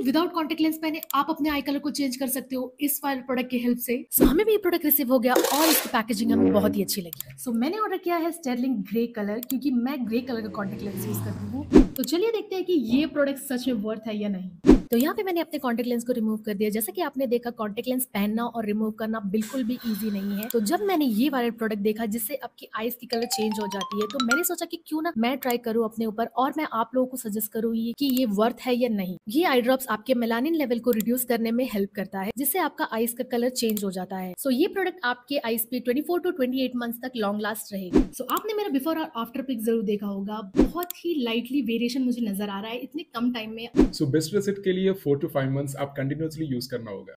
Without contact lens पहने आप अपने आई कलर को चेंज कर सकते हो इस वाले प्रोडक्ट की हेल्प से। सो हमें भी ये प्रोडक्ट रिसीव हो गया और इसकी पैकेजिंग हमें बहुत ही अच्छी लगी। सो मैंने ऑर्डर किया है स्टेरलिंग ग्रे कलर, क्योंकि मैं ग्रे कलर का कॉन्टेक्ट लेंस यूज करती हूँ। तो चलिए देखते हैं कि ये प्रोडक्ट सच में वर्थ है या नहीं। तो यहाँ पे मैंने अपने कॉन्टेक्ट लेंस को रिमूव कर दिया। जैसा कि आपने देखा, कॉन्टेक्ट लेंस पहनना और रिमूव करना बिल्कुल भी इजी नहीं है। तो जब मैंने ये वाला प्रोडक्ट देखा जिससे आपकी आईज की कलर चेंज हो जाती है, तो मैंने सोचा कि क्यों ना मैं ट्राई करूँ अपने ऊपर और मैं आप लोगों को सजेस्ट करूँ कि ये वर्थ है या नहीं। ये आई ड्रॉप्स आपके मेलानिन लेवल को रिड्यूस करने में हेल्प करता है, जिससे आपका आईज का कलर चेंज हो जाता है। सो ये प्रोडक्ट आपके आईज पे 24 to 28 मंथ्स तक लॉन्ग लास्ट रहेगा। सो आपने मेरा बिफोर और आफ्टर पिक जरूर देखा होगा, बहुत ही लाइटली वेरिएशन मुझे नजर आ रहा है इतने कम टाइम में। सो बेस्ट रिजल्ट के लिए 4 to 5 months आप कंटिन्यूअसली यूज करना होगा।